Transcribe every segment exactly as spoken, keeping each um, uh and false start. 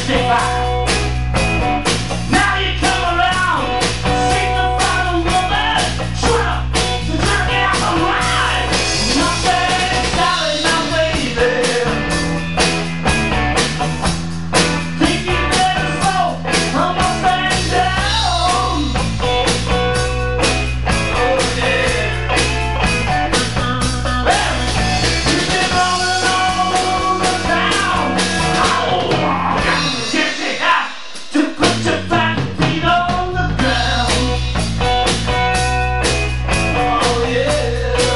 sixty-five. Now you come around, seek to find a woman, trip to jerk out the ride. Mustang Sally, now baby, think you better slow a Mustang down. Oh yeah. Well, you've been rolling all over town. Oh, get me out to put your fat feet on the ground. Oh yeah.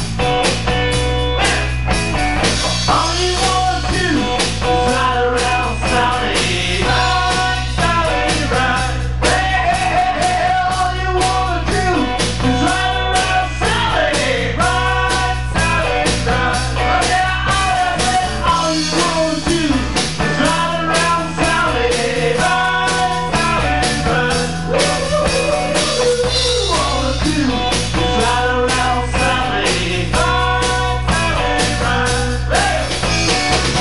All you wanna do is ride around Sally, ride, Sally, ride. Hey, hey, hey, hey, all you wanna do is ride around Sally, ride, Sally, ride. Oh yeah, all I said, all you wanna do is ride around Sally, ride, Sally, ride. All you wanna do is ride around Sally, ride, Sally, ride. Hey!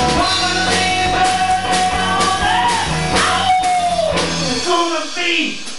It's gonna be